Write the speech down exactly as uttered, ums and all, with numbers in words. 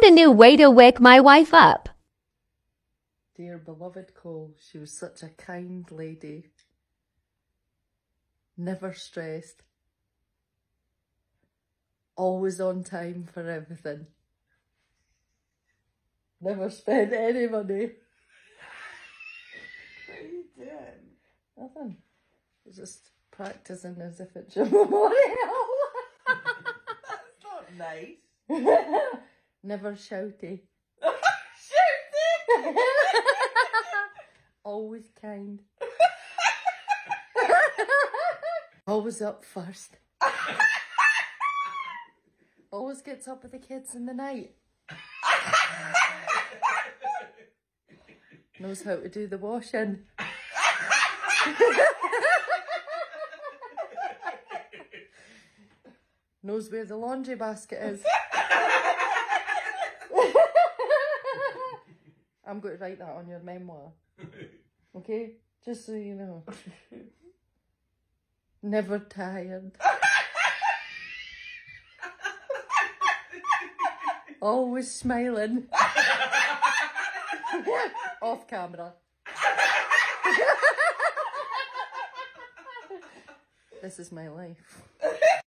a new way to wake my wife up. Dear beloved Cole, she was such a kind lady. Never stressed. Always on time for everything. Never spent any money. What are you doing? Nothing. Just practising as if it's your memorial. That's not nice. Never shouty. Shouting! Always kind. Always up first. Always gets up with the kids in the night. Knows how to do the washing. Knows where the laundry basket is. I'm going to write that on your memoir. Okay? Just so you know. Never tired. Always smiling. Off camera. This is my life.